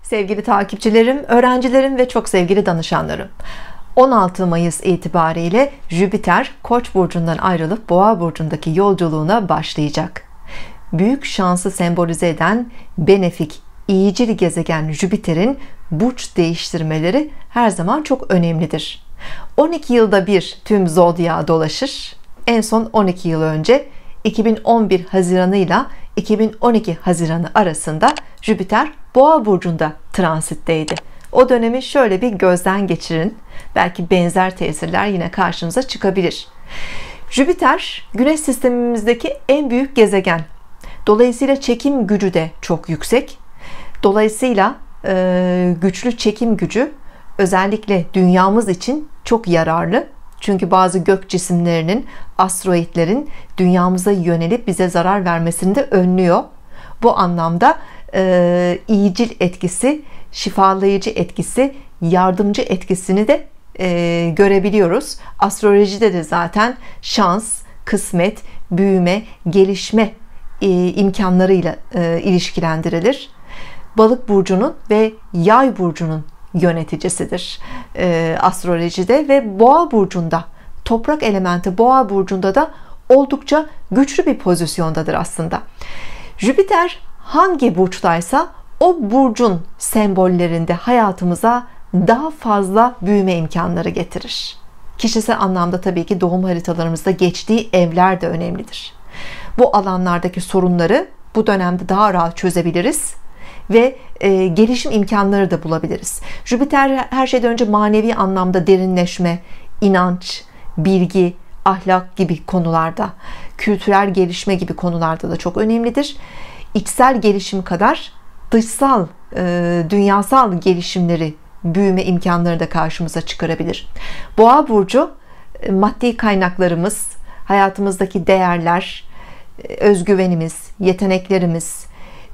Sevgili takipçilerim, öğrencilerim ve çok sevgili danışanlarım. 16 Mayıs itibariyle Jüpiter Koç burcundan ayrılıp Boğa burcundaki yolculuğuna başlayacak. Büyük şansı sembolize eden benefik, iyicil gezegen Jüpiter'in burç değiştirmeleri her zaman çok önemlidir. 12 yılda bir tüm zodyağa dolaşır. En son 12 yıl önce 2011 Haziranı ile 2012 Haziranı arasında Jüpiter Boğa burcunda transitteydi. O dönemi şöyle bir gözden geçirin. Belki benzer tesirler yine karşınıza çıkabilir. Jüpiter Güneş sistemimizdeki en büyük gezegen. Dolayısıyla çekim gücü de çok yüksek. Dolayısıyla güçlü çekim gücü özellikle dünyamız için çok yararlı. Çünkü bazı gök cisimlerinin, asteroidlerin dünyamıza yönelip bize zarar vermesini de önlüyor. Bu anlamda iyicil etkisi, şifalayıcı etkisi, yardımcı etkisini de görebiliyoruz. Astrolojide de zaten şans, kısmet, büyüme, gelişme imkanlarıyla ilişkilendirilir. Balık burcunun ve Yay burcunun yöneticisidir astrolojide ve Boğa burcunda, toprak elementi Boğa burcunda da oldukça güçlü bir pozisyondadır aslında. Jüpiter hangi burçtaysa o burcun sembollerinde hayatımıza daha fazla büyüme imkanları getirir. Kişisel anlamda tabii ki doğum haritalarımızda geçtiği evler de önemlidir. Bu alanlardaki sorunları bu dönemde daha rahat çözebiliriz ve gelişim imkanları da bulabiliriz. Jüpiter her şeyden önce manevi anlamda derinleşme, inanç, bilgi, ahlak gibi konularda, kültürel gelişme gibi konularda da çok önemlidir. İçsel gelişim kadar dışsal, dünyasal gelişimleri, büyüme imkanları da karşımıza çıkarabilir. Boğa burcu maddi kaynaklarımız, hayatımızdaki değerler, özgüvenimiz, yeteneklerimiz,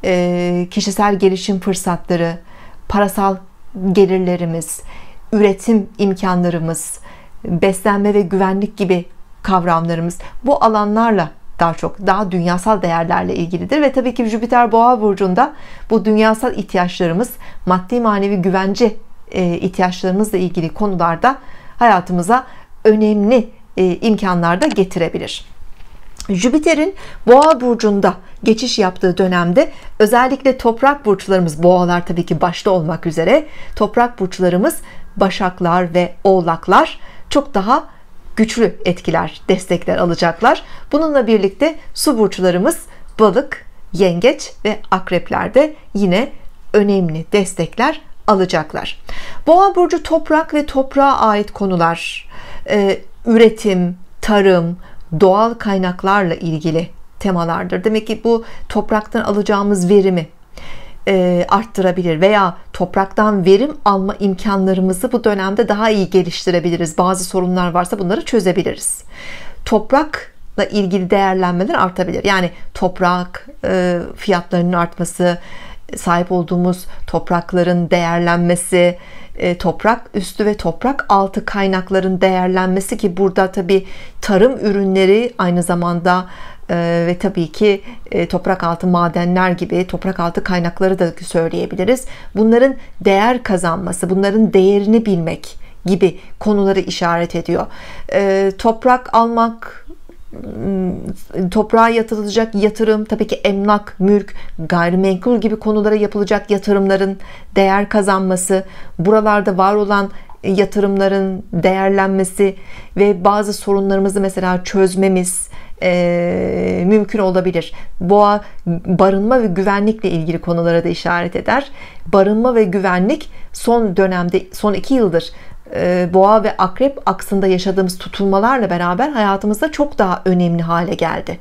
kişisel gelişim fırsatları, parasal gelirlerimiz, üretim imkanlarımız, beslenme ve güvenlik gibi kavramlarımız bu alanlarla daha dünyasal değerlerle ilgilidir ve tabii ki Jüpiter Boğa burcunda bu dünyasal ihtiyaçlarımız, maddi manevi güvence ihtiyaçlarımızla ilgili konularda hayatımıza önemli imkanlar da getirebilir. Jüpiter'in Boğa burcunda geçiş yaptığı dönemde özellikle toprak burçlarımız, boğalar tabii ki başta olmak üzere, toprak burçlarımız Başaklar ve Oğlaklar çok daha güçlü etkiler, destekler alacaklar. Bununla birlikte su burçlarımız Balık, Yengeç ve Akrepler de yine önemli destekler alacaklar. Boğa burcu toprak ve toprağa ait konular, üretim, tarım, doğal kaynaklarla ilgili temalardır. Demek ki bu topraktan alacağımız verimi arttırabilir veya topraktan verim alma imkanlarımızı bu dönemde daha iyi geliştirebiliriz. Bazı sorunlar varsa bunları çözebiliriz. Toprakla ilgili değerlenmeler artabilir. Yani toprak fiyatlarının artması, sahip olduğumuz toprakların değerlenmesi, toprak üstü ve toprak altı kaynakların değerlenmesi ki burada tabii tarım ürünleri aynı zamanda ve tabii ki toprak altı madenler gibi toprak altı kaynakları da söyleyebiliriz. Bunların değer kazanması, bunların değerini bilmek gibi konuları işaret ediyor. Toprak almak, toprağa yatırılacak yatırım, tabii ki emlak, mülk, gayrimenkul gibi konulara yapılacak yatırımların değer kazanması, buralarda var olan yatırımların değerlenmesi ve bazı sorunlarımızı mesela çözmemiz mümkün olabilir. Boğa barınma ve güvenlikle ilgili konulara da işaret eder. Barınma ve güvenlik son dönemde, son 2 yıldır Boğa ve Akrep aksında yaşadığımız tutulmalarla beraber hayatımızda çok daha önemli hale geldi.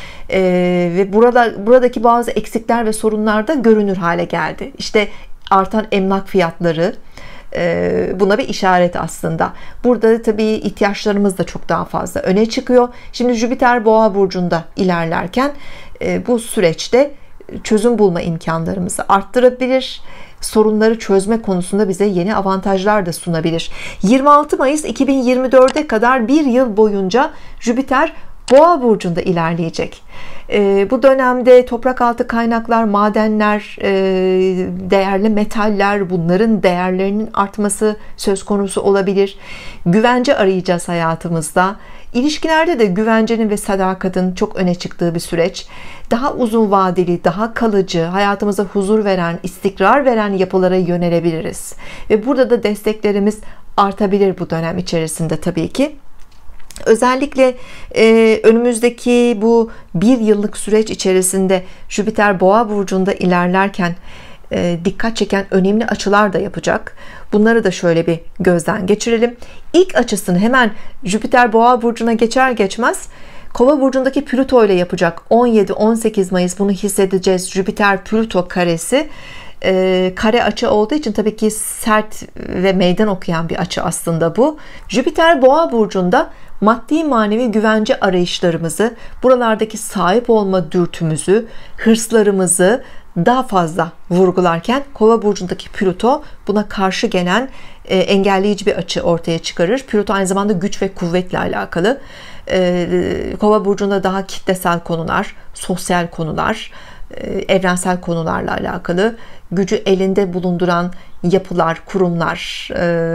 Ve buradaki bazı eksikler ve sorunlar da görünür hale geldi. İşte artan emlak fiyatları buna bir işaret aslında. Burada tabii ihtiyaçlarımız da çok daha fazla öne çıkıyor. Şimdi Jüpiter Boğa burcunda ilerlerken bu süreçte çözüm bulma imkanlarımızı arttırabilir. Sorunları çözme konusunda bize yeni avantajlar da sunabilir. 26 Mayıs 2024'e kadar bir yıl boyunca Jüpiter Boğa burcunda ilerleyecek. Bu dönemde toprak altı kaynaklar, madenler, değerli metaller, bunların değerlerinin artması söz konusu olabilir. Güvence arayacağız hayatımızda. İlişkilerde de güvencenin ve sadakatin çok öne çıktığı bir süreç. Daha uzun vadeli, daha kalıcı, hayatımıza huzur veren, istikrar veren yapılara yönelebiliriz. Ve burada da desteklerimiz artabilir bu dönem içerisinde tabii ki. Özellikle önümüzdeki bu bir yıllık süreç içerisinde Jüpiter Boğa burcunda ilerlerken dikkat çeken önemli açılar da yapacak. Bunları da şöyle bir gözden geçirelim. İlk açısını hemen Jüpiter Boğa burcuna geçer geçmez Kova burcundaki Plüto ile yapacak. 17-18 Mayıs bunu hissedeceğiz. Jüpiter Plüto karesi kare açı olduğu için tabii ki sert ve meydan okuyan bir açı aslında bu. Jüpiter Boğa burcunda maddi manevi güvence arayışlarımızı, buralardaki sahip olma dürtümüzü, hırslarımızı daha fazla vurgularken Kova burcundaki Plüto buna karşı gelen engelleyici bir açı ortaya çıkarır. Plüto aynı zamanda güç ve kuvvetle alakalı. Kova burcunda daha kitlesel konular, sosyal konular, evrensel konularla alakalı, gücü elinde bulunduran yapılar, kurumlar,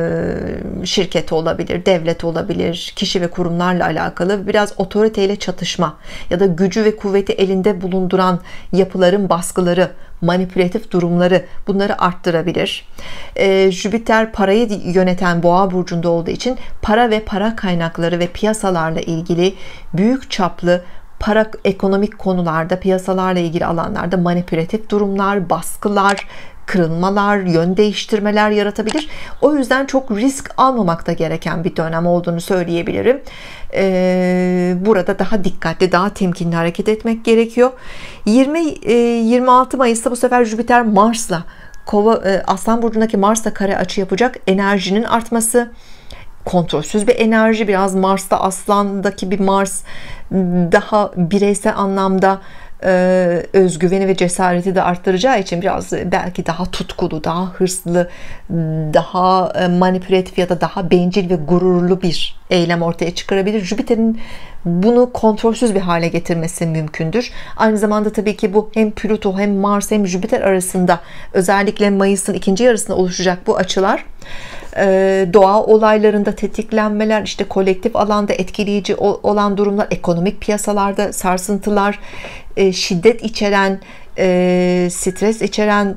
şirket olabilir, devlet olabilir, kişi ve kurumlarla alakalı biraz otoriteyle çatışma ya da gücü ve kuvveti elinde bulunduran yapıların baskıları, manipülatif durumları, bunları arttırabilir. Jüpiter parayı yöneten Boğa burcunda olduğu için para ve para kaynakları ve piyasalarla ilgili büyük çaplı ekonomik konularda, piyasalarla ilgili alanlarda manipülatif durumlar, baskılar, kırılmalar, yön değiştirmeler yaratabilir. O yüzden çok risk almamakta gereken bir dönem olduğunu söyleyebilirim. Burada daha dikkatli, daha temkinli hareket etmek gerekiyor. 20-26 Mayıs'ta bu sefer Jüpiter Mars'la Aslan burcundaki Mars'la kare açı yapacak. Enerjinin artması, kontrolsüz bir enerji, biraz Mars'ta, Aslan'daki bir Mars daha bireysel anlamda özgüveni ve cesareti de arttıracağı için biraz belki daha tutkulu, daha hırslı, daha manipülatif ya da daha bencil ve gururlu bir eylem ortaya çıkarabilir. Jüpiter'in bunu kontrolsüz bir hale getirmesi mümkündür. Aynı zamanda tabii ki bu hem Plüto hem Mars hem Jüpiter arasında, özellikle Mayıs'ın ikinci yarısında oluşacak bu açılar, doğa olaylarında tetiklenmeler, işte kolektif alanda etkileyici olan durumlar, ekonomik piyasalarda sarsıntılar, şiddet içeren, stres içeren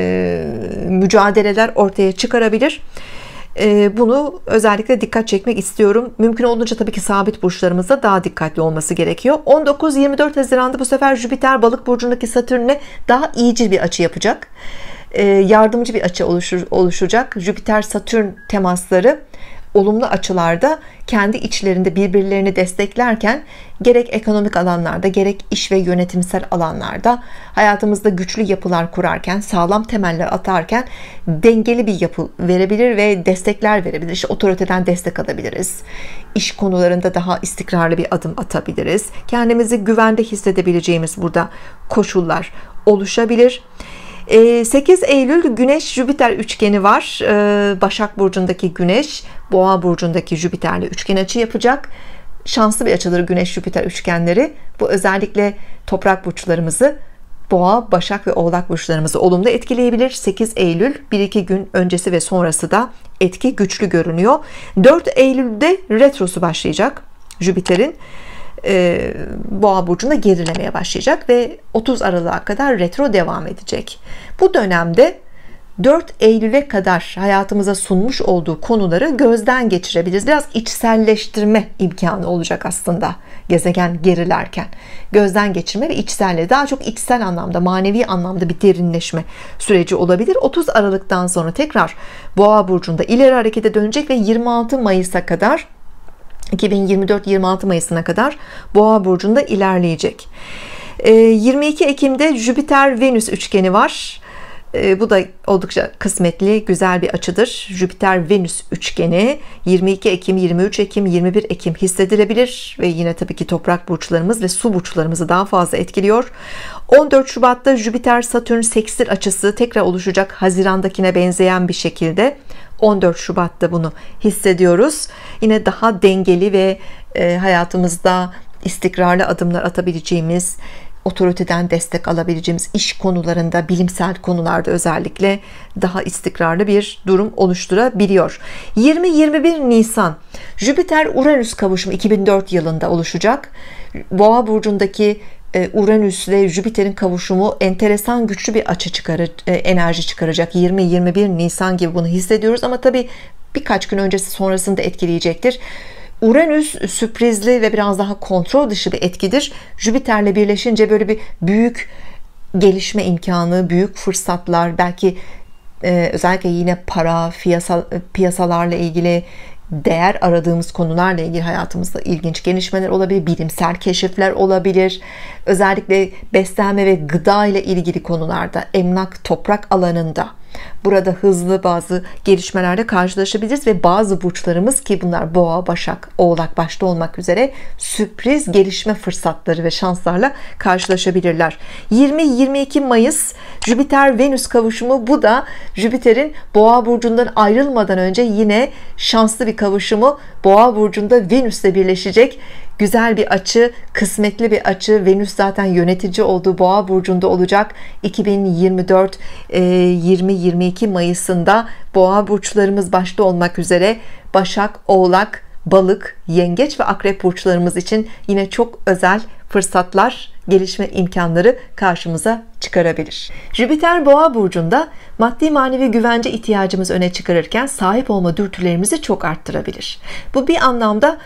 mücadeleler ortaya çıkarabilir. Bunu özellikle dikkat çekmek istiyorum. Mümkün olduğunca tabii ki sabit burçlarımızda daha dikkatli olması gerekiyor. 19-24 Haziran'da bu sefer Jüpiter Balık burcundaki Satürn'le daha iyicil bir açı yapacak. Yardımcı bir açı oluşacak. Jüpiter Satürn temasları olumlu açılarda kendi içlerinde birbirlerini desteklerken, gerek ekonomik alanlarda gerek iş ve yönetimsel alanlarda hayatımızda güçlü yapılar kurarken, sağlam temeller atarken dengeli bir yapı verebilir ve destekler verebilir. İşte otoriteden destek alabiliriz. İş konularında daha istikrarlı bir adım atabiliriz. Kendimizi güvende hissedebileceğimiz burada koşullar oluşabilir. 8 Eylül Güneş Jüpiter üçgeni var. Başak burcundaki Güneş Boğa burcundaki Jüpiter'le üçgen açı yapacak. Şanslı bir açıdır Güneş Jüpiter üçgenleri. Bu özellikle toprak burçlarımızı, Boğa, Başak ve Oğlak burçlarımızı olumlu etkileyebilir. 8 Eylül 1-2 gün öncesi ve sonrası da etki güçlü görünüyor. 4 Eylül'de retrosu başlayacak Jüpiter'in. Boğa burcunda gerilemeye başlayacak ve 30 Aralık'a kadar retro devam edecek. Bu dönemde 4 Eylül'e kadar hayatımıza sunmuş olduğu konuları gözden geçirebiliriz. Biraz içselleştirme imkanı olacak aslında gezegen gerilerken. Gözden geçirme ve içselleştirme. Daha çok içsel anlamda, manevi anlamda bir derinleşme süreci olabilir. 30 Aralık'tan sonra tekrar Boğa burcunda ileri harekete dönecek ve 26 Mayıs'a kadar, 2024-26 Mayıs'ına kadar Boğa burcunda ilerleyecek. 22 Ekim'de Jüpiter Venüs üçgeni var. Bu da oldukça kısmetli, güzel bir açıdır. Jüpiter Venüs üçgeni 22 Ekim, 23 Ekim, 21 Ekim hissedilebilir ve yine tabii ki toprak burçlarımız ve su burçlarımızı daha fazla etkiliyor. 14 Şubat'ta Jüpiter Satürn sekstil açısı tekrar oluşacak, Haziran'dakine benzeyen bir şekilde. 14 Şubat'ta bunu hissediyoruz. Yine daha dengeli ve hayatımızda istikrarlı adımlar atabileceğimiz, otoriteden destek alabileceğimiz, iş konularında, bilimsel konularda özellikle daha istikrarlı bir durum oluşturabiliyor. 20-21 Nisan Jüpiter-Uranüs kavuşumu 2004 yılında oluşacak. Boğa burcundaki Uranüs ile Jüpiter'in kavuşumu enteresan, güçlü bir açı enerji çıkaracak. 20-21 Nisan gibi bunu hissediyoruz ama tabii birkaç gün öncesi sonrasında etkileyecektir. Uranüs sürprizli ve biraz daha kontrol dışı bir etkidir. Jüpiter'le birleşince böyle bir büyük gelişme imkanı, büyük fırsatlar, belki özellikle yine para, piyasalarla ilgili, değer aradığımız konularla ilgili hayatımızda ilginç gelişmeler olabilir, bilimsel keşifler olabilir. Özellikle beslenme ve gıda ile ilgili konularda, emlak, toprak alanında burada hızlı bazı gelişmelerle karşılaşabiliriz ve bazı burçlarımız, ki bunlar Boğa, Başak, Oğlak başta olmak üzere, sürpriz gelişme fırsatları ve şanslarla karşılaşabilirler. 20-22 Mayıs Jüpiter-Venüs kavuşumu, bu da Jüpiter'in Boğa burcundan ayrılmadan önce yine şanslı bir kavuşumu. Boğa burcunda Venüs'le birleşecek. Güzel bir açı, kısmetli bir açı. Venüs zaten yönetici olduğu Boğa burcunda olacak. 2024 20-22 Mayıs'ında Boğa burçlarımız başta olmak üzere Başak, Oğlak, Balık, Yengeç ve Akrep burçlarımız için yine çok özel fırsatlar, gelişme imkanları karşımıza çıkarabilir. Jüpiter Boğa burcunda maddi manevi güvence ihtiyacımız öne çıkarırken sahip olma dürtülerimizi çok arttırabilir. Bu bir anlamda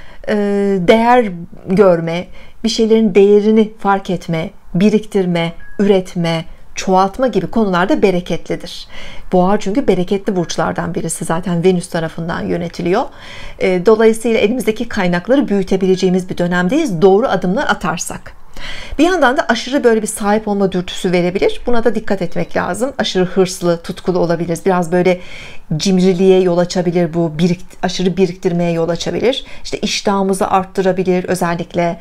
değer görme, bir şeylerin değerini fark etme, biriktirme, üretme, çoğaltma gibi konularda bereketlidir. Boğa çünkü bereketli burçlardan birisi, zaten Venüs tarafından yönetiliyor. Dolayısıyla elimizdeki kaynakları büyütebileceğimiz bir dönemdeyiz, doğru adımlar atarsak. Bir yandan da aşırı böyle bir sahip olma dürtüsü verebilir. Buna da dikkat etmek lazım. Aşırı hırslı, tutkulu olabiliriz. Biraz böyle cimriliğe yol açabilir bu. Aşırı biriktirmeye yol açabilir. İşte iştahımızı arttırabilir. Özellikle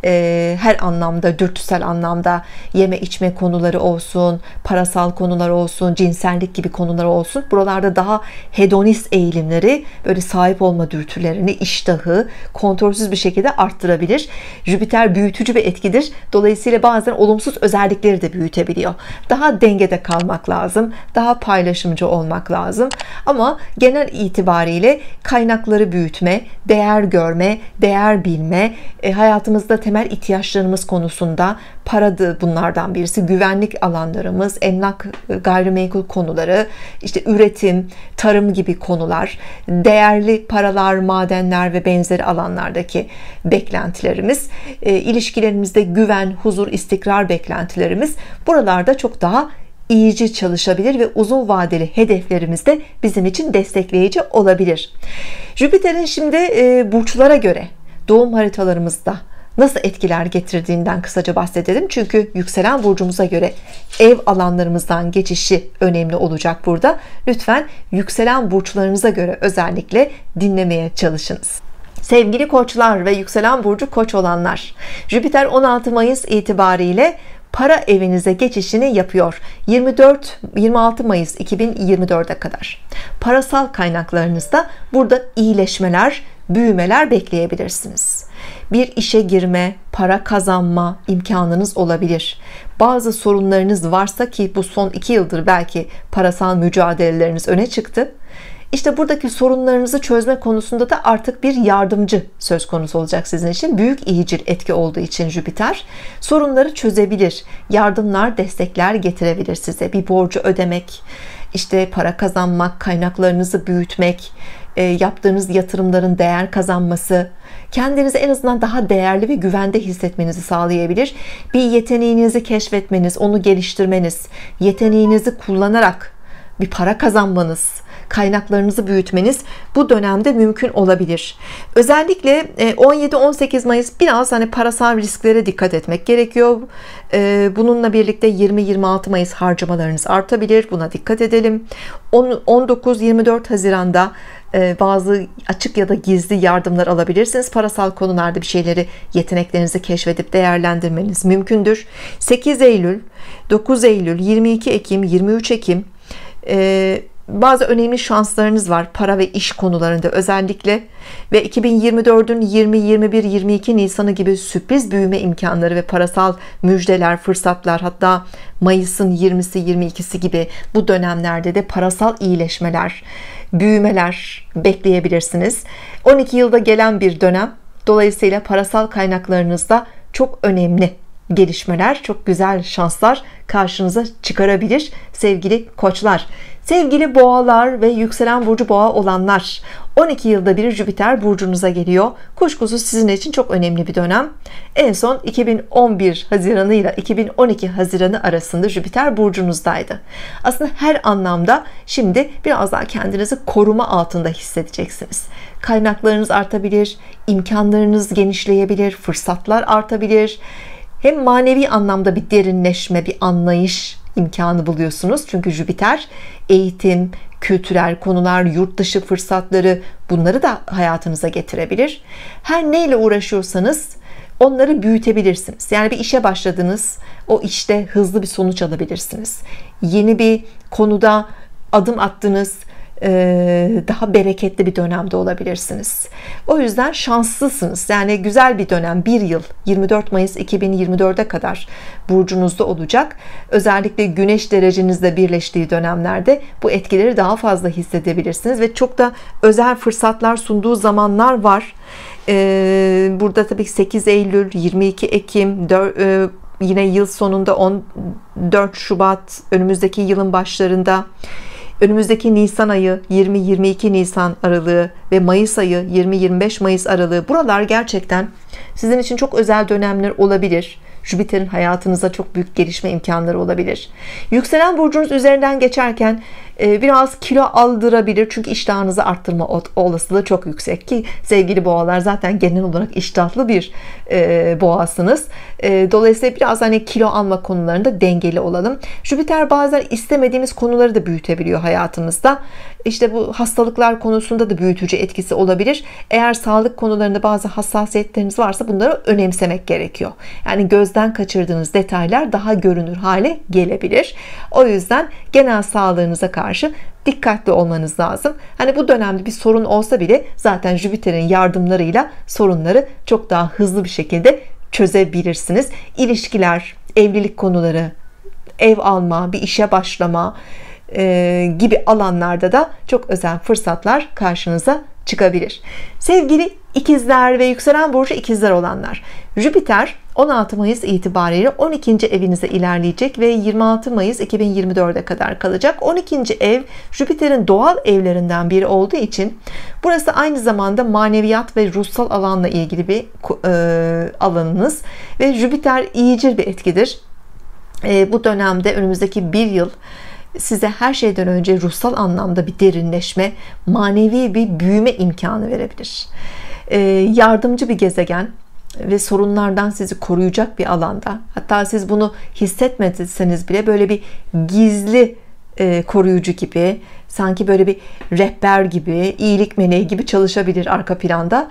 her anlamda, dürtüsel anlamda, yeme içme konuları olsun, parasal konular olsun, cinsellik gibi konular olsun. Buralarda daha hedonist eğilimleri, böyle sahip olma dürtülerini, iştahı kontrolsüz bir şekilde arttırabilir. Jüpiter büyütücü bir etkidir. Dolayısıyla bazen olumsuz özellikleri de büyütebiliyor. Daha dengede kalmak lazım. Daha paylaşımcı olmak lazım. Ama genel itibariyle kaynakları büyütme, değer görme, değer bilme, hayatımızda temel ihtiyaçlarımız konusunda, para da bunlardan birisi, güvenlik alanlarımız, emlak, gayrimenkul konuları, işte üretim, tarım gibi konular, değerli paralar, madenler ve benzeri alanlardaki beklentilerimiz, ilişkilerimizde güven, huzur, istikrar beklentilerimiz buralarda çok daha iyice çalışabilir ve uzun vadeli hedeflerimizde bizim için destekleyici olabilir. Jüpiter'in şimdi burçlara göre doğum haritalarımızda nasıl etkiler getirdiğinden kısaca bahsedelim. Çünkü yükselen burcumuza göre ev alanlarımızdan geçişi önemli olacak burada. Lütfen yükselen burçlarınıza göre özellikle dinlemeye çalışınız. Sevgili koçlar ve yükselen burcu koç olanlar, Jüpiter 16 Mayıs itibariyle para evinize geçişini yapıyor. 24-26 Mayıs 2024'e kadar. Parasal kaynaklarınızda burada iyileşmeler, büyümeler bekleyebilirsiniz. Bir işe girme, para kazanma imkanınız olabilir. Bazı sorunlarınız varsa, ki bu son 2 yıldır belki parasal mücadeleleriniz öne çıktı. İşte buradaki sorunlarınızı çözme konusunda da artık bir yardımcı söz konusu olacak sizin için. Büyük iyicil etki olduğu için Jüpiter sorunları çözebilir. Yardımlar, destekler getirebilir size. Bir borcu ödemek, işte para kazanmak, kaynaklarınızı büyütmek, yaptığınız yatırımların değer kazanması, kendinizi en azından daha değerli ve güvende hissetmenizi sağlayabilir. Bir yeteneğinizi keşfetmeniz, onu geliştirmeniz, yeteneğinizi kullanarak bir para kazanmanız, kaynaklarınızı büyütmeniz bu dönemde mümkün olabilir. Özellikle 17-18 Mayıs biraz parasal risklere dikkat etmek gerekiyor. Bununla birlikte 20-26 Mayıs harcamalarınız artabilir. Buna dikkat edelim. 19-24 Haziran'da bazı açık ya da gizli yardımlar alabilirsiniz. Parasal konularda bir şeyleri, yeteneklerinizi keşfedip değerlendirmeniz mümkündür. 8 Eylül, 9 Eylül, 22 Ekim, 23 Ekim bazı önemli şanslarınız var para ve iş konularında özellikle ve 2024'ün 20, 21, 22 Nisan'ı gibi sürpriz büyüme imkanları ve parasal müjdeler, fırsatlar, hatta Mayıs'ın 20'si 22'si gibi bu dönemlerde de parasal iyileşmeler, büyümeler bekleyebilirsiniz. 12 yılda gelen bir dönem, dolayısıyla parasal kaynaklarınızda çok önemli gelişmeler, çok güzel şanslar karşınıza çıkarabilir sevgili koçlar. Sevgili boğalar ve yükselen burcu boğa olanlar, 12 yılda bir Jüpiter burcunuza geliyor. Kuşkusuz sizin için çok önemli bir dönem. En son 2011 Haziranı ile 2012 Haziranı arasında Jüpiter burcunuzdaydı. Aslında her anlamda şimdi biraz daha kendinizi koruma altında hissedeceksiniz. Kaynaklarınız artabilir, imkanlarınız genişleyebilir, fırsatlar artabilir. Hem manevi anlamda bir derinleşme, bir anlayış imkanı buluyorsunuz. Çünkü Jüpiter eğitim, kültürel konular, yurt dışı fırsatları, bunları da hayatınıza getirebilir. Her neyle uğraşıyorsanız onları büyütebilirsiniz. Yani bir işe başladınız, o işte hızlı bir sonuç alabilirsiniz. Yeni bir konuda adım attınız, daha bereketli bir dönemde olabilirsiniz. O yüzden şanslısınız. Yani güzel bir dönem, bir yıl, 24 Mayıs 2024'e kadar burcunuzda olacak. Özellikle güneş derecenizle birleştiği dönemlerde bu etkileri daha fazla hissedebilirsiniz ve çok da özel fırsatlar sunduğu zamanlar var. Burada tabii 8 Eylül, 22 Ekim, yine yıl sonunda 14 Şubat, önümüzdeki yılın başlarında, önümüzdeki Nisan ayı 20-22 Nisan aralığı ve Mayıs ayı 20-25 Mayıs aralığı, buralar gerçekten sizin için çok özel dönemler olabilir. Jüpiter'in hayatınıza çok büyük gelişme imkanları olabilir. Yükselen burcunuz üzerinden geçerken biraz kilo aldırabilir. Çünkü iştahınızı arttırma olasılığı çok yüksek ki sevgili boğalar zaten genel olarak iştahlı bir boğasınız. Dolayısıyla biraz hani kilo alma konularında dengeli olalım. Jüpiter bazen istemediğimiz konuları da büyütebiliyor hayatımızda. İşte bu hastalıklar konusunda da büyütücü etkisi olabilir. Eğer sağlık konularında bazı hassasiyetleriniz varsa bunları önemsemek gerekiyor. Yani gözden kaçırdığınız detaylar daha görünür hale gelebilir. O yüzden genel sağlığınıza karşı dikkatli olmanız lazım. Hani bu dönemde bir sorun olsa bile zaten Jüpiter'in yardımlarıyla sorunları çok daha hızlı bir şekilde çözebilirsiniz. İlişkiler, evlilik konuları, ev alma, bir işe başlama gibi alanlarda da çok özel fırsatlar karşınıza çıkabilir. Sevgili ikizler ve yükselen burcu ikizler olanlar, Jüpiter 16 Mayıs itibariyle 12. evinize ilerleyecek ve 26 Mayıs 2024'e kadar kalacak. 12. ev Jüpiter'in doğal evlerinden biri olduğu için burası aynı zamanda maneviyat ve ruhsal alanla ilgili bir alanınız ve Jüpiter iyicil bir etkidir. Bu dönemde önümüzdeki bir yıl size her şeyden önce ruhsal anlamda bir derinleşme, manevi bir büyüme imkanı verebilir. Yardımcı bir gezegen ve sorunlardan sizi koruyacak bir alanda, hatta siz bunu hissetmediyseniz bile böyle bir gizli koruyucu gibi, sanki böyle bir rehber gibi, iyilik meleği gibi çalışabilir arka planda.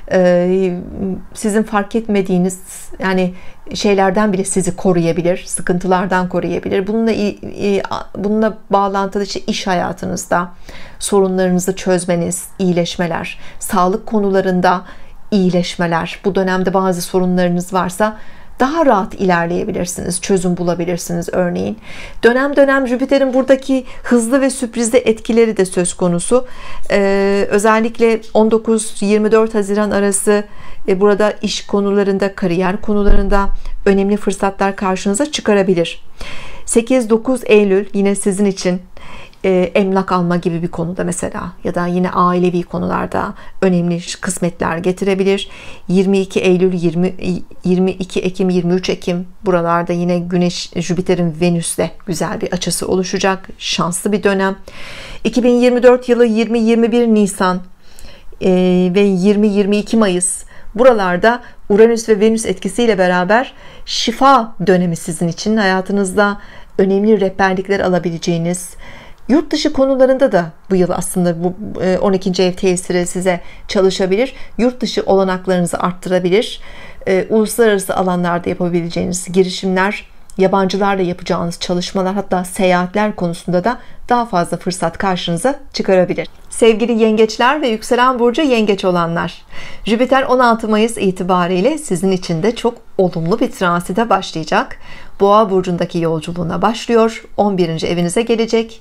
Sizin fark etmediğiniz yani şeylerden bile sizi koruyabilir, sıkıntılardan koruyabilir. Bununla bağlantılı işte iş hayatınızda sorunlarınızı çözmeniz, iyileşmeler, sağlık konularında iyileşmeler, bu dönemde bazı sorunlarınız varsa daha rahat ilerleyebilirsiniz, çözüm bulabilirsiniz örneğin. Dönem dönem Jüpiter'in buradaki hızlı ve sürprizli etkileri de söz konusu. Özellikle 19-24 Haziran arası burada iş konularında, kariyer konularında önemli fırsatlar karşınıza çıkarabilir. 8-9 Eylül yine sizin için emlak alma gibi bir konuda mesela, ya da yine ailevi konularda önemli kısmetler getirebilir. 22 Eylül, 22 Ekim, 23 Ekim buralarda yine Güneş Jüpiter'in Venüs'le güzel bir açısı oluşacak. Şanslı bir dönem. 2024 yılı 20-21 Nisan ve 20-22 Mayıs buralarda Uranüs ve Venüs etkisiyle beraber şifa dönemi sizin için. Hayatınızda önemli rehberlikler alabileceğiniz, yurt dışı konularında da bu yıl aslında bu 12. ev tesiri size çalışabilir. Yurt dışı olanaklarınızı arttırabilir. Uluslararası alanlarda yapabileceğiniz girişimler, yabancılarla yapacağınız çalışmalar, hatta seyahatler konusunda da daha fazla fırsat karşınıza çıkarabilir. Sevgili yengeçler ve yükselen burcu yengeç olanlar, Jüpiter 16 Mayıs itibariyle sizin için de çok olumlu bir transite başlayacak. Boğa burcundaki yolculuğuna başlıyor. 11. evinize gelecek.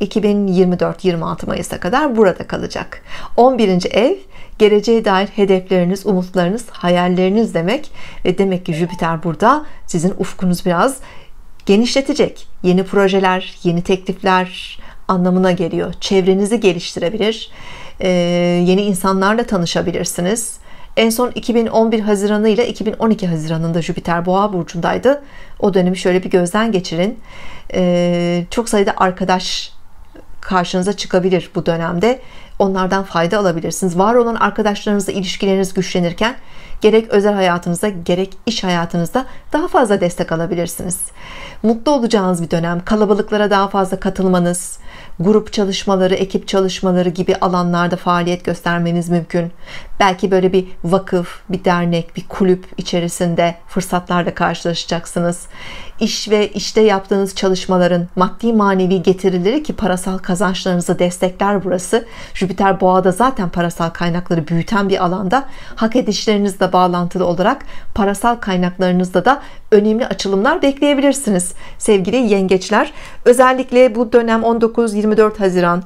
2024-26 Mayıs'a kadar burada kalacak. 11. ev, geleceğe dair hedefleriniz, umutlarınız, hayalleriniz demek. Ve demek ki Jüpiter burada sizin ufkunuzu biraz genişletecek. Yeni projeler, yeni teklifler anlamına geliyor. Çevrenizi geliştirebilir. Yeni insanlarla tanışabilirsiniz. En son 2011 Haziranı ile 2012 Haziran'ında Jüpiter Boğa burcundaydı. O dönemi şöyle bir gözden geçirin. Çok sayıda arkadaş karşınıza çıkabilir bu dönemde. Onlardan fayda alabilirsiniz. Var olan arkadaşlarınızla ilişkileriniz güçlenirken gerek özel hayatınızda gerek iş hayatınızda daha fazla destek alabilirsiniz. Mutlu olacağınız bir dönem. Kalabalıklara daha fazla katılmanız, grup çalışmaları, ekip çalışmaları gibi alanlarda faaliyet göstermeniz mümkün. Belki böyle bir vakıf, bir dernek, bir kulüp içerisinde fırsatlarla karşılaşacaksınız. İş ve işte yaptığınız çalışmaların maddi manevi getirileri ki parasal kazançlarınızı destekler burası. Jüpiter Boğa'da zaten parasal kaynakları büyüten bir alanda. Hak edişlerinizle bağlantılı olarak parasal kaynaklarınızda da önemli açılımlar bekleyebilirsiniz sevgili yengeçler. Özellikle bu dönem 19-24 Haziran,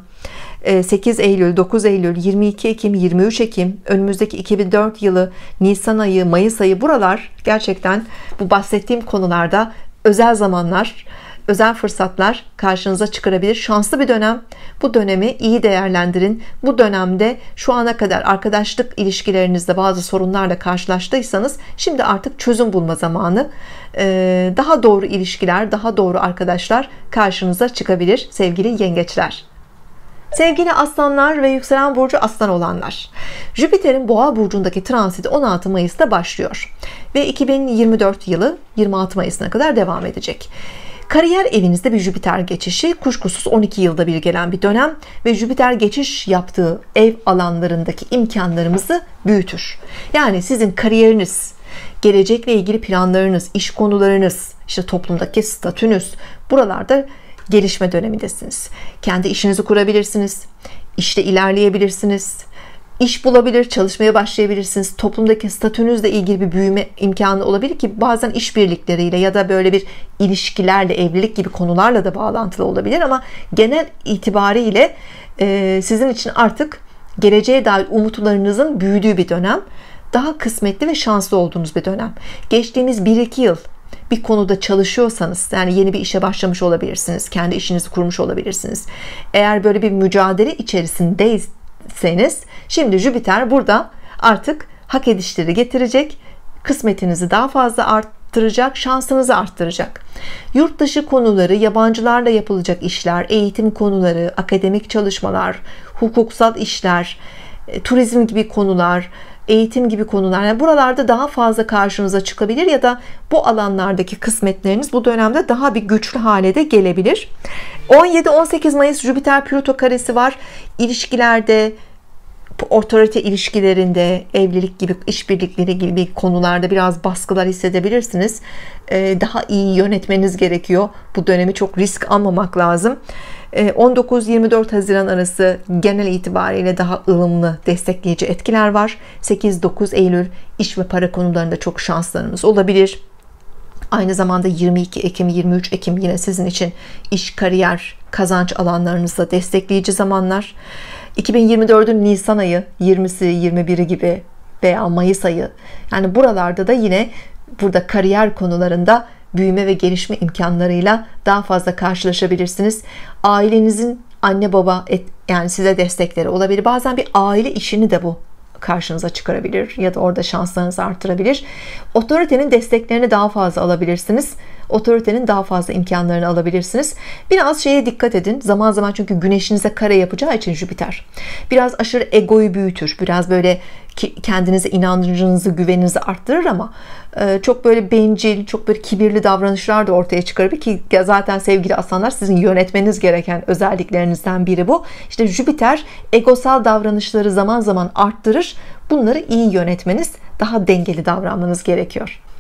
8 Eylül, 9 Eylül, 22 Ekim, 23 Ekim, önümüzdeki 2004 yılı Nisan ayı, Mayıs ayı, buralar gerçekten bu bahsettiğim konularda özel zamanlar, özel fırsatlar karşınıza çıkarabilir. Şanslı bir dönem. Bu dönemi iyi değerlendirin. Bu dönemde şu ana kadar arkadaşlık ilişkilerinizde bazı sorunlarla karşılaştıysanız şimdi artık çözüm bulma zamanı. Daha doğru ilişkiler, daha doğru arkadaşlar karşınıza çıkabilir sevgili yengeçler. Sevgili aslanlar ve yükselen burcu aslan olanlar, Jüpiter'in Boğa burcundaki transiti 16 Mayıs'ta başlıyor ve 2024 yılı 26 Mayıs'ına kadar devam edecek. Kariyer evinizde bir Jüpiter geçişi kuşkusuz 12 yılda bir gelen bir dönem ve Jüpiter geçiş yaptığı ev alanlarındaki imkanlarımızı büyütür. Yani sizin kariyeriniz, gelecekle ilgili planlarınız, iş konularınız, işte toplumdaki statünüz, buralarda gelişme dönemindesiniz. Kendi işinizi kurabilirsiniz, işte ilerleyebilirsiniz, iş bulabilir, çalışmaya başlayabilirsiniz. Toplumdaki statünüzle ilgili bir büyüme imkanı olabilir ki bazen işbirlikleriyle ya da böyle bir ilişkilerle, evlilik gibi konularla da bağlantılı olabilir ama genel itibariyle sizin için artık geleceğe dair umutlarınızın büyüdüğü bir dönem, daha kısmetli ve şanslı olduğunuz bir dönem. Geçtiğimiz 1-2 yıl bir konuda çalışıyorsanız, yani yeni bir işe başlamış olabilirsiniz, kendi işinizi kurmuş olabilirsiniz. Eğer böyle bir mücadele içerisindeyseniz şimdi Jüpiter burada artık hak edişleri getirecek, kısmetinizi daha fazla arttıracak, şansınızı arttıracak. Yurt dışı konuları, yabancılarla yapılacak işler, eğitim konuları, akademik çalışmalar, hukuksal işler, turizm gibi konular, eğitim gibi konular, yani buralarda daha fazla karşınıza çıkabilir ya da bu alanlardaki kısmetleriniz bu dönemde daha bir güçlü hale de gelebilir. 17-18 Mayıs Jüpiter Plüto karesi var. İlişkilerde, otorite ilişkilerinde, evlilik gibi, işbirlikleri gibi konularda biraz baskılar hissedebilirsiniz. Daha iyi yönetmeniz gerekiyor. Bu dönemi çok risk almamak lazım. 19-24 Haziran arası genel itibariyle daha ılımlı, destekleyici etkiler var. 8-9 Eylül iş ve para konularında çok şanslarınız olabilir. Aynı zamanda 22 Ekim, 23 Ekim yine sizin için iş, kariyer, kazanç alanlarınızda destekleyici zamanlar. 2024'ün Nisan ayı, 20'si, 21'i gibi veya Mayıs ayı, yani buralarda da yine burada kariyer konularında büyüme ve gelişme imkanlarıyla daha fazla karşılaşabilirsiniz. Ailenizin anne baba yani size destekleri olabilir. Bazen bir aile işini de bu karşınıza çıkarabilir ya da orada şanslarınızı artırabilir. Otoritenin desteklerini daha fazla alabilirsiniz. Otoritenin daha fazla imkanlarını alabilirsiniz. Biraz şeye dikkat edin. Zaman zaman çünkü güneşinize kare yapacağı için Jüpiter biraz aşırı egoyu büyütür. Biraz böyle kendinize inancınızı, güveninizi arttırır ama çok böyle bencil, çok böyle kibirli davranışlar da ortaya çıkarır ki zaten sevgili aslanlar sizin yönetmeniz gereken özelliklerinizden biri bu. İşte Jüpiter egosal davranışları zaman zaman arttırır. Bunları iyi yönetmeniz, daha dengeli davranmanız gerekiyor.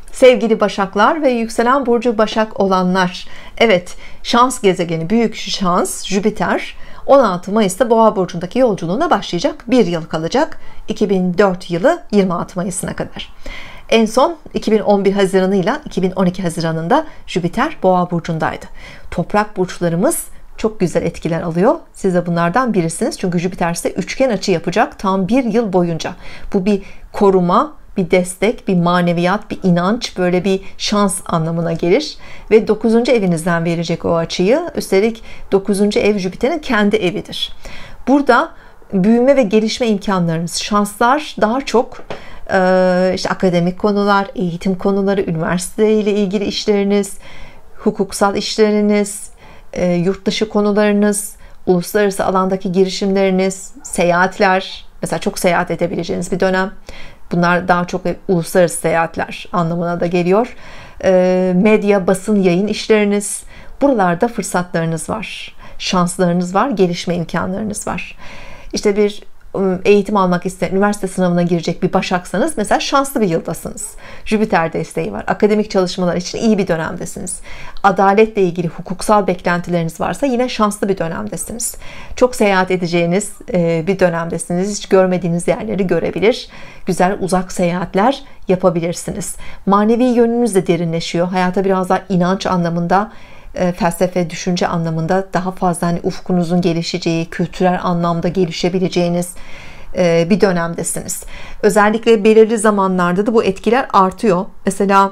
Sevgili Başaklar ve yükselen burcu Başak olanlar, evet, şans gezegeni, büyük şans Jüpiter 16 Mayıs'ta Boğa burcundaki yolculuğuna başlayacak. Bir yıl kalacak, 2004 yılı 26 Mayıs'ına kadar. En son 2011 Haziranı ile 2012 Haziran'ında Jüpiter Boğa burcundaydı. Toprak burçlarımız çok güzel etkiler alıyor. Siz de bunlardan birisiniz. Çünkü Jüpiter size üçgen açı yapacak tam bir yıl boyunca. Bu bir koruma, bir destek, bir maneviyat, bir inanç, böyle bir şans anlamına gelir. Ve 9. evinizden verecek o açıyı. Üstelik 9. ev Jüpiter'in kendi evidir. Burada büyüme ve gelişme imkanlarınız, şanslar daha çok işte akademik konular, eğitim konuları, üniversite ile ilgili işleriniz, hukuksal işleriniz, yurt dışı konularınız, uluslararası alandaki girişimleriniz, seyahatler, mesela çok seyahat edebileceğiniz bir dönem. Bunlar daha çok uluslararası seyahatler anlamına da geliyor. Medya, basın, yayın işleriniz, buralarda fırsatlarınız var, şanslarınız var, gelişme imkanlarınız var. İşte bir eğitim almak isteyen, üniversite sınavına girecek bir Başaksanız mesela şanslı bir yıldasınız. Jüpiter desteği var. Akademik çalışmalar için iyi bir dönemdesiniz. Adaletle ilgili hukuksal beklentileriniz varsa yine şanslı bir dönemdesiniz. Çok seyahat edeceğiniz bir dönemdesiniz. Hiç görmediğiniz yerleri görebilir. Güzel uzak seyahatler yapabilirsiniz. Manevi yönünüz de derinleşiyor. Hayata biraz daha inanç anlamında, felsefe, düşünce anlamında daha fazla ufkunuzun gelişeceği, kültürel anlamda gelişebileceğiniz bir dönemdesiniz. Özellikle belirli zamanlarda da bu etkiler artıyor. Mesela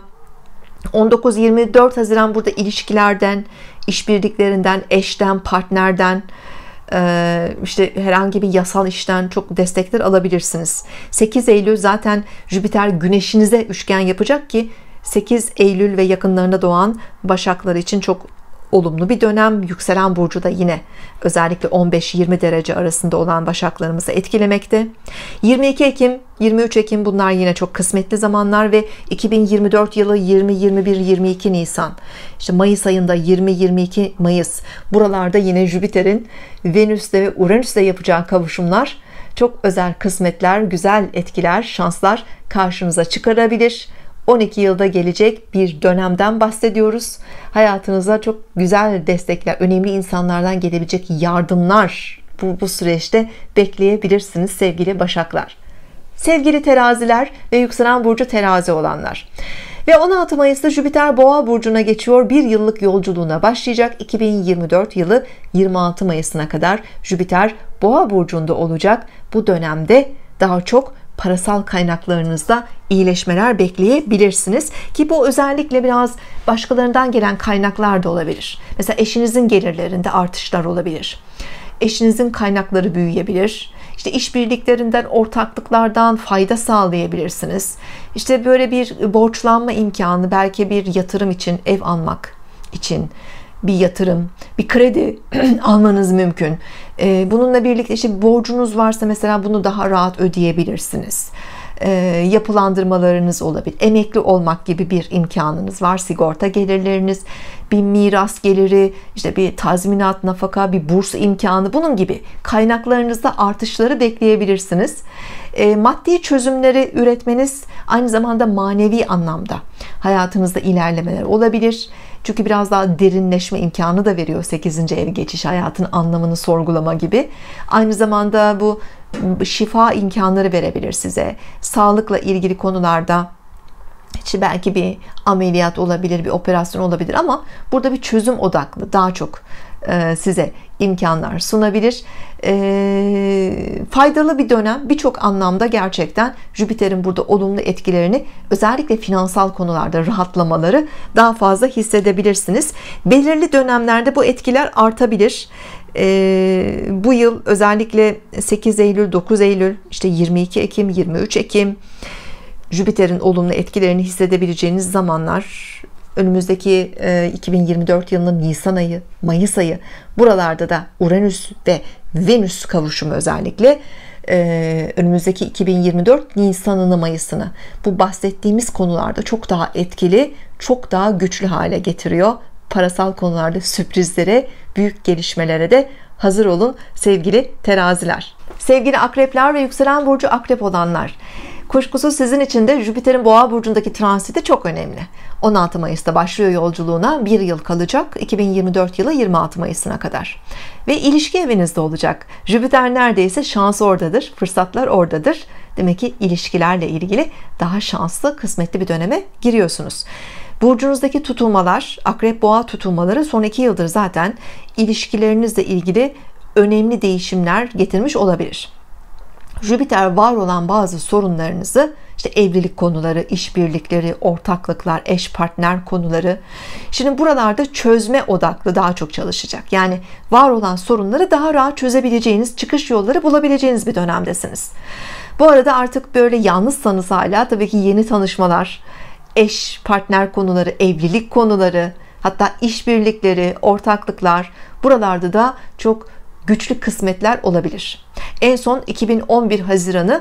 19-24 Haziran burada ilişkilerden, işbirliklerinden, eşten, partnerden, işte herhangi bir yasal işten çok destekler alabilirsiniz. 8 Eylül zaten Jüpiter güneşinize üçgen yapacak ki 8 Eylül ve yakınlarında doğan Başaklar için çok olumlu bir dönem. Yükselen burcu da yine özellikle 15-20 derece arasında olan Başaklarımızı etkilemekte. 22 Ekim, 23 Ekim bunlar yine çok kısmetli zamanlar ve 2024 yılı 20, 21, 22 Nisan, işte Mayıs ayında 20-22 Mayıs, buralarda yine Jüpiter'in Venüs'te ve Uranüs'te yapacağı kavuşumlar çok özel kısmetler, güzel etkiler, şanslar karşınıza çıkarabilir. 12 yılda gelecek bir dönemden bahsediyoruz. Hayatınıza çok güzel destekler, önemli insanlardan gelebilecek yardımlar bu süreçte bekleyebilirsiniz sevgili Başaklar. Sevgili Teraziler ve yükselen burcu Terazi olanlar. Ve 16 Mayıs'ta Jüpiter Boğa burcuna geçiyor. Bir yıllık yolculuğuna başlayacak. 2024 yılı 26 Mayıs'ına kadar Jüpiter Boğa burcunda olacak. Bu dönemde daha çok parasal kaynaklarınızda iyileşmeler bekleyebilirsiniz ki bu özellikle biraz başkalarından gelen kaynaklar da olabilir. Mesela eşinizin gelirlerinde artışlar olabilir. Eşinizin kaynakları büyüyebilir. İşte işbirliklerinden, ortaklıklardan fayda sağlayabilirsiniz. İşte böyle bir borçlanma imkanı, belki bir yatırım için, ev almak için bir yatırım, bir kredi almanız mümkün. Bununla birlikte işte borcunuz varsa mesela bunu daha rahat ödeyebilirsiniz. Yapılandırmalarınız olabilir. Emekli olmak gibi bir imkanınız var. Sigorta gelirleriniz, bir miras geliri, işte bir tazminat, nafaka, bir burs imkanı, bunun gibi kaynaklarınızda artışları bekleyebilirsiniz. Maddi çözümleri üretmeniz aynı zamanda manevi anlamda hayatınızda ilerlemeler olabilir. Çünkü biraz daha derinleşme imkanı da veriyor 8. ev geçiş, hayatın anlamını sorgulama gibi. Aynı zamanda bu şifa imkanları verebilir size. Sağlıkla ilgili konularda işte belki bir ameliyat olabilir, bir operasyon olabilir ama burada bir çözüm odaklı daha çok size imkanlar sunabilir. Faydalı bir dönem, birçok anlamda gerçekten Jüpiter'in burada olumlu etkilerini, özellikle finansal konularda rahatlamaları daha fazla hissedebilirsiniz. Belirli dönemlerde bu etkiler artabilir. Bu yıl özellikle 8 Eylül, 9 Eylül, işte 22 Ekim, 23 Ekim Jüpiter'in olumlu etkilerini hissedebileceğiniz zamanlar. Önümüzdeki 2024 yılının Nisan ayı, Mayıs ayı, buralarda da Uranüs ve Venüs kavuşumu özellikle önümüzdeki 2024 Nisan'ını, Mayıs'ını bu bahsettiğimiz konularda çok daha etkili, çok daha güçlü hale getiriyor. Parasal konularda sürprizlere, büyük gelişmelere de hazır olun sevgili teraziler. Sevgili akrepler ve yükselen burcu akrep olanlar, Kuşkusuz sizin için de Jüpiter'in Boğa burcundaki transiti çok önemli. 16 Mayıs'ta başlıyor yolculuğuna, bir yıl kalacak, 2024 yılı 26 Mayıs'ına kadar. Ve ilişki evinizde olacak. Jüpiter neredeyse şans oradadır, fırsatlar oradadır. Demek ki ilişkilerle ilgili daha şanslı, kısmetli bir döneme giriyorsunuz. Burcunuzdaki tutulmalar, Akrep Boğa tutulmaları son 2 yıldır zaten ilişkilerinizle ilgili önemli değişimler getirmiş olabilir. Jüpiter var olan bazı sorunlarınızı, işte evlilik konuları, işbirlikleri, ortaklıklar, eş partner konuları, şimdi buralarda çözme odaklı daha çok çalışacak. Yani var olan sorunları daha rahat çözebileceğiniz, çıkış yolları bulabileceğiniz bir dönemdesiniz. Bu arada artık böyle yalnızsanız hala tabii ki yeni tanışmalar, eş partner konuları, evlilik konuları, hatta işbirlikleri, ortaklıklar, buralarda da çok güçlü kısmetler olabilir. En son 2011 Haziran'ı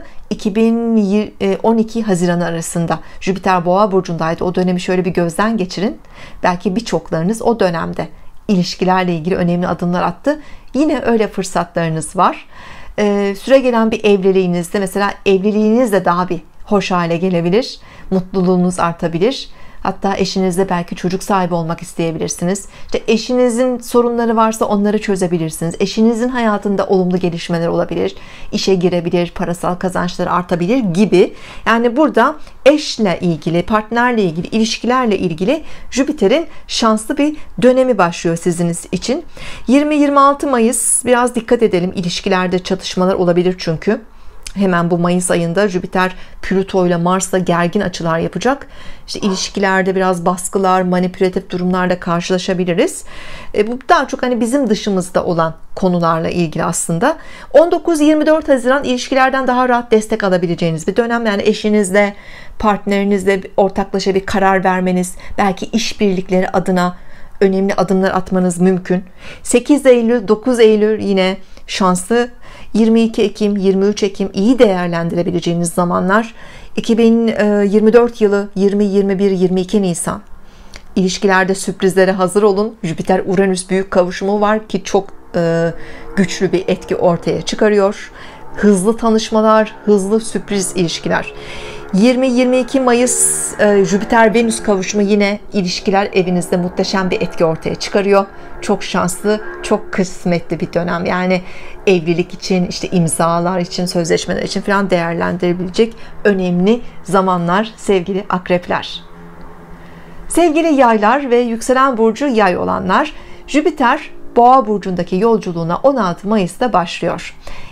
2012 Haziran arasında Jüpiter Boğa burcundaydı. O dönemi şöyle bir gözden geçirin. Belki birçoklarınız o dönemde ilişkilerle ilgili önemli adımlar attı. Yine öyle fırsatlarınız var. Süregelen bir evliliğinizde, mesela evliliğiniz de daha bir hoş hale gelebilir. Mutluluğunuz artabilir. Hatta eşinizle belki çocuk sahibi olmak isteyebilirsiniz. İşte eşinizin sorunları varsa onları çözebilirsiniz. Eşinizin hayatında olumlu gelişmeler olabilir. İşe girebilir, parasal kazançları artabilir gibi. Yani burada eşle ilgili, partnerle ilgili, ilişkilerle ilgili Jüpiter'in şanslı bir dönemi başlıyor siziniz için. 20-26 Mayıs biraz dikkat edelim. İlişkilerde çatışmalar olabilir çünkü. Hemen bu Mayıs ayında Jüpiter Plüto ile Mars'la gergin açılar yapacak. İşte ilişkilerde biraz baskılar, manipülatif durumlarla karşılaşabiliriz. Bu daha çok hani bizim dışımızda olan konularla ilgili aslında. 19-24 Haziran ilişkilerden daha rahat destek alabileceğiniz bir dönem. Yani eşinizle, partnerinizle ortaklaşa bir karar vermeniz, belki işbirlikleri adına önemli adımlar atmanız mümkün. 8 Eylül, 9 Eylül yine şanslı. 22 Ekim, 23 Ekim iyi değerlendirebileceğiniz zamanlar. 2024 yılı 20, 21, 22 Nisan. İlişkilerde sürprizlere hazır olun. Jüpiter Uranüs büyük kavuşumu var ki çok güçlü bir etki ortaya çıkarıyor. Hızlı tanışmalar, hızlı sürpriz ilişkiler. 20-22 Mayıs Jüpiter Venüs kavuşumu yine ilişkiler evinizde muhteşem bir etki ortaya çıkarıyor. Çok şanslı, çok kısmetli bir dönem. Yani evlilik için, işte imzalar için, sözleşmeler için falan değerlendirebilecek önemli zamanlar sevgili akrepler. Sevgili yaylar ve yükselen burcu yay olanlar, Jüpiter Boğa burcundaki yolculuğuna 16 Mayıs'ta başlıyor.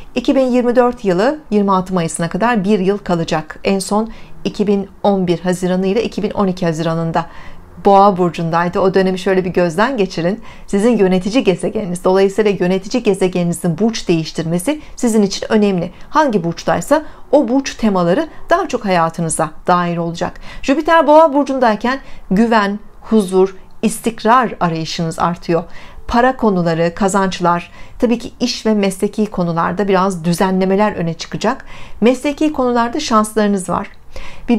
2024 yılı 26 Mayıs'ına kadar bir yıl kalacak. En son 2011 Haziranı ile 2012 Haziran'ında Boğa burcundaydı. O dönemi şöyle bir gözden geçirin. Sizin yönetici gezegeniniz, dolayısıyla yönetici gezegeninizin burç değiştirmesi sizin için önemli. Hangi burçtaysa o burç temaları daha çok hayatınıza dahil olacak. Jüpiter Boğa burcundayken güven, huzur, istikrar arayışınız artıyor. Para konuları, kazançlar, tabii ki iş ve mesleki konularda biraz düzenlemeler öne çıkacak. Mesleki konularda şanslarınız var. Bir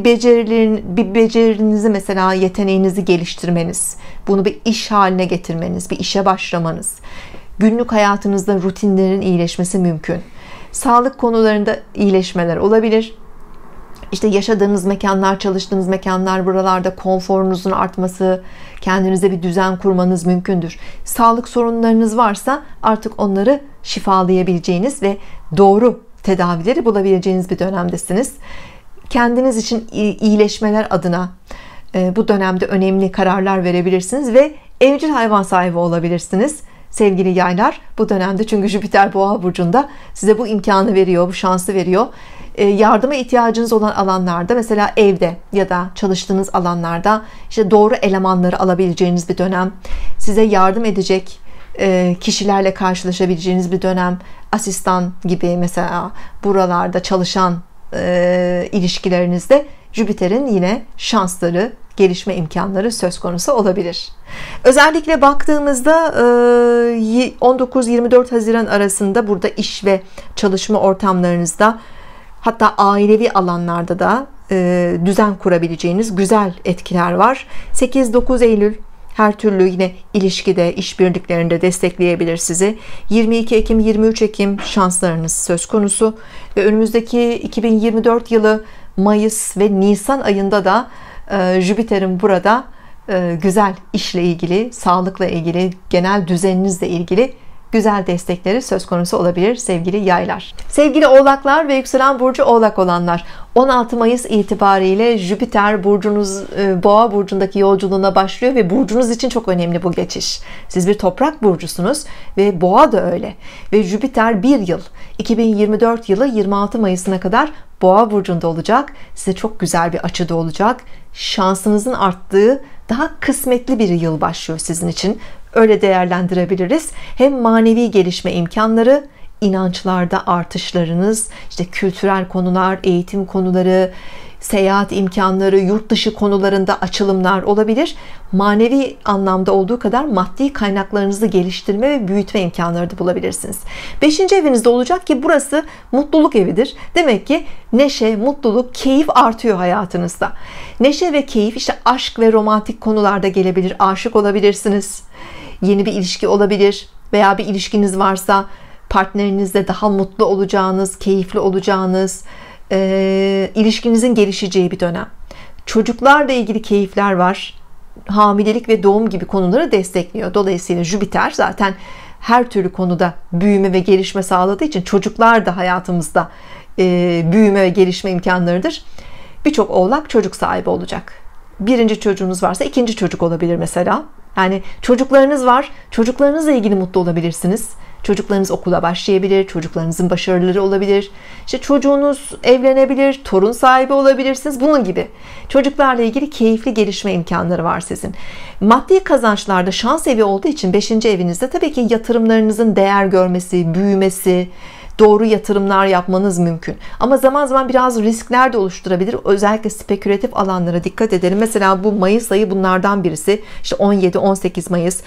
becerinizi, mesela yeteneğinizi geliştirmeniz, bunu bir iş haline getirmeniz, bir işe başlamanız, günlük hayatınızda rutinlerin iyileşmesi mümkün. Sağlık konularında iyileşmeler olabilir. İşte yaşadığınız mekanlar, çalıştığınız mekanlar, buralarda konforunuzun artması, kendinize bir düzen kurmanız mümkündür. Sağlık sorunlarınız varsa artık onları şifalayabileceğiniz ve doğru tedavileri bulabileceğiniz bir dönemdesiniz. Kendiniz için iyileşmeler adına bu dönemde önemli kararlar verebilirsiniz ve evcil hayvan sahibi olabilirsiniz. Sevgili yaylar, bu dönemde, çünkü Jüpiter Boğa burcunda size bu imkanı veriyor, bu şansı veriyor. Yardıma ihtiyacınız olan alanlarda, mesela evde ya da çalıştığınız alanlarda işte doğru elemanları alabileceğiniz bir dönem. Size yardım edecek kişilerle karşılaşabileceğiniz bir dönem. Asistan gibi mesela buralarda çalışan ilişkilerinizde Jüpiter'in yine şansları, gelişme imkanları söz konusu olabilir. Özellikle baktığımızda 19-24 Haziran arasında burada iş ve çalışma ortamlarınızda, hatta ailevi alanlarda da düzen kurabileceğiniz güzel etkiler var. 8-9 Eylül her türlü yine ilişkide, işbirliklerinde destekleyebilir sizi. 22 Ekim, 23 Ekim şanslarınız söz konusu ve önümüzdeki 2024 yılı Mayıs ve Nisan ayında da Jüpiter'in burada güzel işle ilgili, sağlıkla ilgili, genel düzeninizle ilgili güzel destekleri söz konusu olabilir sevgili yaylar. Sevgili oğlaklar ve yükselen burcu oğlak olanlar, 16 Mayıs itibariyle Jüpiter burcunuz Boğa burcundaki yolculuğuna başlıyor ve burcunuz için çok önemli bu geçiş. Siz bir toprak burcusunuz ve Boğa da öyle. Ve Jüpiter bir yıl, 2024 yılı 26 Mayıs'ına kadar Boğa burcunda olacak. Size çok güzel bir açıda olacak. Şansınızın arttığı, daha kısmetli bir yıl başlıyor sizin için. Öyle değerlendirebiliriz. Hem manevi gelişme imkanları, inançlarda artışlarınız, işte kültürel konular, eğitim konuları, seyahat imkanları, yurt dışı konularında açılımlar olabilir. Manevi anlamda olduğu kadar maddi kaynaklarınızı geliştirme ve büyütme imkanları da bulabilirsiniz. 5. evinizde olacak ki burası mutluluk evidir. Demek ki neşe, mutluluk, keyif artıyor hayatınızda. Neşe ve keyif, işte aşk ve romantik konularda gelebilir. Aşık olabilirsiniz. Yeni bir ilişki olabilir veya bir ilişkiniz varsa partnerinizle daha mutlu olacağınız, keyifli olacağınız, ilişkinizin gelişeceği bir dönem. Çocuklarla ilgili keyifler var. Hamilelik ve doğum gibi konuları destekliyor. Dolayısıyla Jüpiter zaten her türlü konuda büyüme ve gelişme sağladığı için çocuklar da hayatımızda büyüme ve gelişme imkanlarıdır. Birçok oğlak çocuk sahibi olacak. Birinci çocuğunuz varsa ikinci çocuk olabilir mesela. Yani çocuklarınız var, çocuklarınızla ilgili mutlu olabilirsiniz. Çocuklarınız okula başlayabilir, çocuklarınızın başarıları olabilir. İşte çocuğunuz evlenebilir, torun sahibi olabilirsiniz. Bunun gibi çocuklarla ilgili keyifli gelişme imkanları var sizin. Maddi kazançlarda şans evi olduğu için 5. evinizde tabii ki yatırımlarınızın değer görmesi, büyümesi, doğru yatırımlar yapmanız mümkün. Ama zaman zaman biraz riskler de oluşturabilir. Özellikle spekülatif alanlara dikkat edelim. Mesela bu Mayıs ayı bunlardan birisi. İşte 17-18 Mayıs,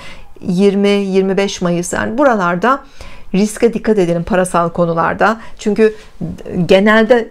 20-25 Mayıs, yani buralarda riske dikkat edelim parasal konularda. Çünkü genelde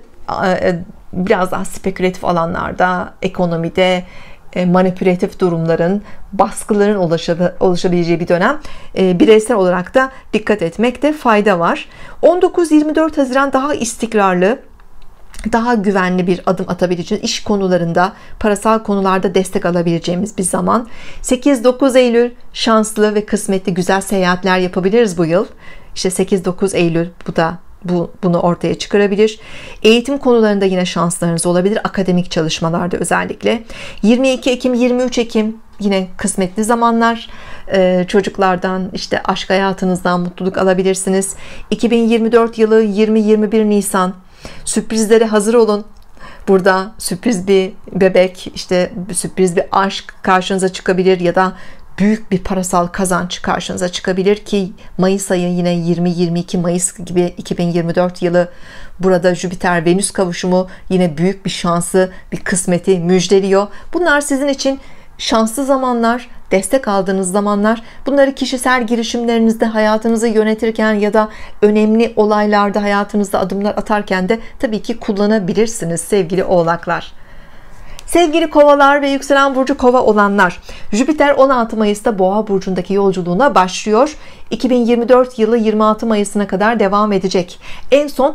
biraz daha spekülatif alanlarda, ekonomide, manipülatif durumların, baskıların oluşabileceği bir dönem. Bireysel olarak da dikkat etmekte fayda var. 19-24 Haziran daha istikrarlı, daha güvenli bir adım atabileceğiniz, iş konularında, parasal konularda destek alabileceğimiz bir zaman. 8-9 Eylül şanslı ve kısmetli güzel seyahatler yapabiliriz bu yıl. İşte 8-9 Eylül bunu ortaya çıkarabilir. Eğitim konularında yine şanslarınız olabilir. Akademik çalışmalarda özellikle. 22 Ekim, 23 Ekim yine kısmetli zamanlar. Çocuklardan, işte aşk hayatınızdan mutluluk alabilirsiniz. 2024 yılı 20-21 Nisan. Sürprizlere hazır olun. Burada sürpriz bir bebek, işte sürpriz bir aşk karşınıza çıkabilir ya da büyük bir parasal kazanç karşınıza çıkabilir ki Mayıs ayı yine 20-22 Mayıs gibi 2024 yılı, burada Jüpiter Venüs kavuşumu yine büyük bir şansı, bir kısmeti müjdeliyor. Bunlar sizin için şanslı zamanlar, destek aldığınız zamanlar. Bunları kişisel girişimlerinizde, hayatınızı yönetirken ya da önemli olaylarda hayatınızda adımlar atarken de tabii ki kullanabilirsiniz sevgili oğlaklar. Sevgili kovalar ve yükselen burcu kova olanlar, Jüpiter 16 Mayıs'ta Boğa burcundaki yolculuğuna başlıyor. 2024 yılı 26 Mayıs'ına kadar devam edecek. En son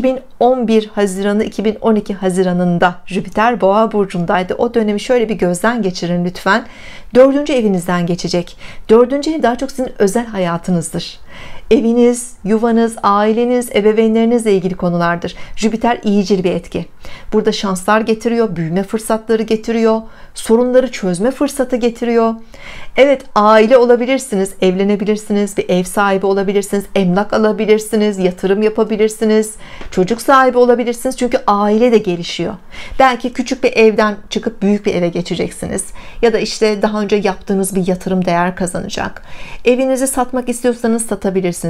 2011 Haziran'ı 2012 Haziran'ında Jüpiter Boğa burcundaydı. O dönemi şöyle bir gözden geçirin lütfen. 4. evinizden geçecek. 4. ev daha çok sizin özel hayatınızdır. Eviniz, yuvanız, aileniz, ebeveynlerinizle ilgili konulardır. Jüpiter iyicil bir etki. Burada şanslar getiriyor, büyüme fırsatları getiriyor, sorunları çözme fırsatı getiriyor. Evet, aile olabilirsiniz, evlenebilirsiniz, bir ev sahibi olabilirsiniz, emlak alabilirsiniz, yatırım yapabilirsiniz, çocuk sahibi olabilirsiniz. Çünkü aile de gelişiyor. Belki küçük bir evden çıkıp büyük bir eve geçeceksiniz. Ya da işte daha önce yaptığınız bir yatırım değer kazanacak. Evinizi satmak istiyorsanız satabilirsiniz.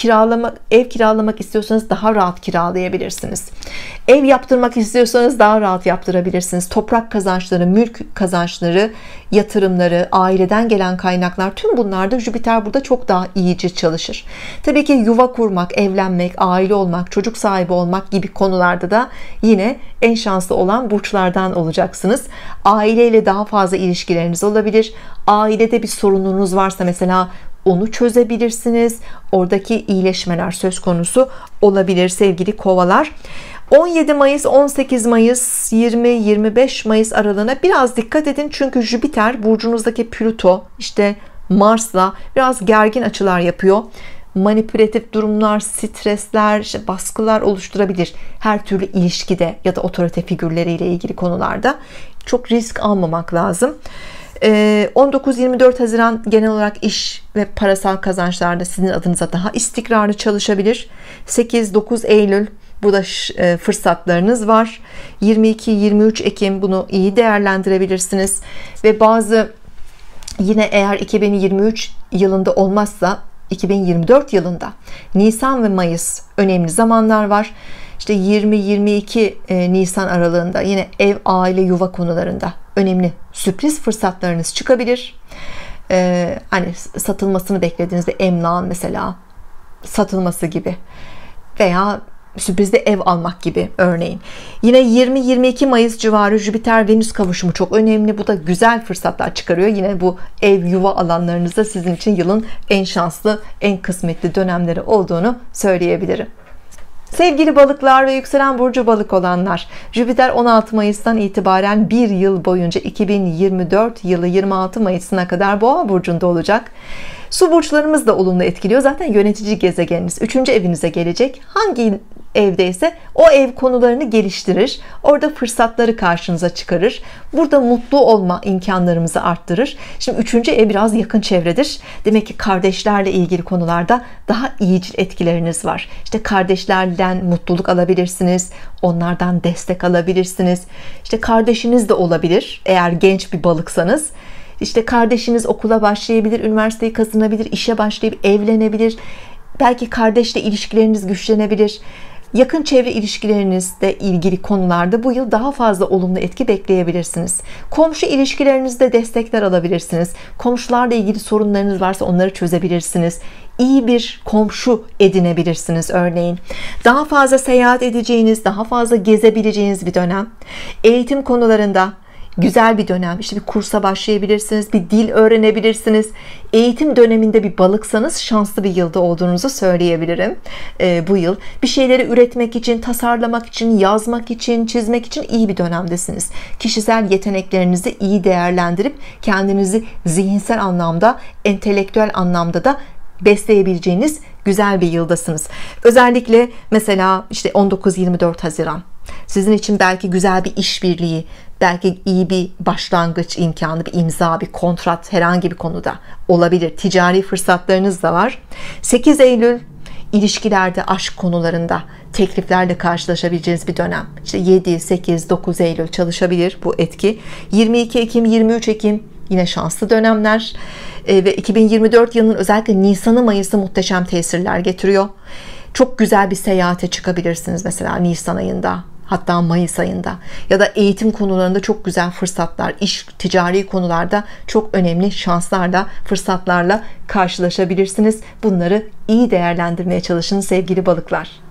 Ev kiralamak istiyorsanız daha rahat kiralayabilirsiniz. Ev yaptırmak istiyorsanız daha rahat yaptırabilirsiniz. Toprak kazançları, mülk kazançları, yatırımları, aileden gelen kaynaklar, tüm bunlarda Jüpiter burada çok daha iyice çalışır. Tabii ki yuva kurmak, evlenmek, aile olmak, çocuk sahibi olmak gibi konularda da yine en şanslı olan burçlardan olacaksınız. Aileyle daha fazla ilişkileriniz olabilir. Ailede bir sorununuz varsa mesela onu çözebilirsiniz. Oradaki iyileşmeler söz konusu olabilir sevgili kovalar. 17 Mayıs, 18 Mayıs, 20-25 Mayıs aralığına biraz dikkat edin. Çünkü Jüpiter burcunuzdaki Plüto işte Mars'la biraz gergin açılar yapıyor. Manipülatif durumlar, stresler, işte baskılar oluşturabilir. Her türlü ilişkide ya da otorite figürleriyle ilgili konularda çok risk almamak lazım. 19-24 Haziran genel olarak iş ve parasal kazançlarda sizin adınıza daha istikrarlı çalışabilir. 8-9 Eylül burada fırsatlarınız var. 22-23 Ekim bunu iyi değerlendirebilirsiniz. Ve bazı yine eğer 2023 yılında olmazsa 2024 yılında Nisan ve Mayıs önemli zamanlar var. İşte 20-22 Nisan aralığında yine ev, aile, yuva konularında önemli sürpriz fırsatlarınız çıkabilir. Hani satılmasını beklediğiniz bir emlakın mesela satılması gibi veya sürprizde ev almak gibi örneğin. Yine 20-22 Mayıs civarı Jüpiter Venüs kavuşumu çok önemli. Bu da güzel fırsatlar çıkarıyor. Yine bu ev, yuva alanlarınızda sizin için yılın en şanslı, en kısmetli dönemleri olduğunu söyleyebilirim. Sevgili balıklar ve yükselen burcu balık olanlar, Jüpiter 16 Mayıs'tan itibaren bir yıl boyunca 2024 yılı 26 Mayıs'ına kadar Boğa burcunda olacak. Su burçlarımız da olumlu etkiliyor. Zaten yönetici gezegeniniz 3. evinize gelecek. Hangi evdeyse o ev konularını geliştirir. Orada fırsatları karşınıza çıkarır. Burada mutlu olma imkanlarımızı arttırır. Şimdi 3. ev biraz yakın çevredir. Demek ki kardeşlerle ilgili konularda daha iyicil etkileriniz var. İşte kardeşlerden mutluluk alabilirsiniz. Onlardan destek alabilirsiniz. İşte kardeşiniz de olabilir. Eğer genç bir balıksanız. İşte kardeşiniz okula başlayabilir, üniversiteyi kazanabilir, işe başlayıp evlenebilir. Belki kardeşle ilişkileriniz güçlenebilir. Yakın çevre ilişkilerinizle ilgili konularda bu yıl daha fazla olumlu etki bekleyebilirsiniz. Komşu ilişkilerinizde destekler alabilirsiniz. Komşularla ilgili sorunlarınız varsa onları çözebilirsiniz. İyi bir komşu edinebilirsiniz örneğin. Daha fazla seyahat edeceğiniz, daha fazla gezebileceğiniz bir dönem. Eğitim konularında güzel bir dönem. İşte bir kursa başlayabilirsiniz, bir dil öğrenebilirsiniz. Eğitim döneminde bir balıksanız şanslı bir yılda olduğunuzu söyleyebilirim. Bu yıl bir şeyleri üretmek için, tasarlamak için, yazmak için, çizmek için iyi bir dönemdesiniz. Kişisel yeteneklerinizi iyi değerlendirip kendinizi zihinsel anlamda, entelektüel anlamda da besleyebileceğiniz güzel bir yıldasınız. Özellikle mesela işte 19-24 Haziran sizin için belki güzel bir işbirliği, belki iyi bir başlangıç imkanı, bir imza, bir kontrat herhangi bir konuda olabilir. Ticari fırsatlarınız da var. 8 Eylül ilişkilerde, aşk konularında tekliflerle karşılaşabileceğiniz bir dönem. İşte 7, 8, 9 Eylül çalışabilir bu etki. 22 Ekim, 23 Ekim yine şanslı dönemler. Ve 2024 yılının özellikle Nisan'ı, Mayıs'ı muhteşem tesirler getiriyor. Çok güzel bir seyahate çıkabilirsiniz mesela Nisan ayında, hatta Mayıs ayında, ya da eğitim konularında çok güzel fırsatlar, iş, ticari konularda çok önemli şanslarla, fırsatlarla karşılaşabilirsiniz. Bunları iyi değerlendirmeye çalışın sevgili balıklar.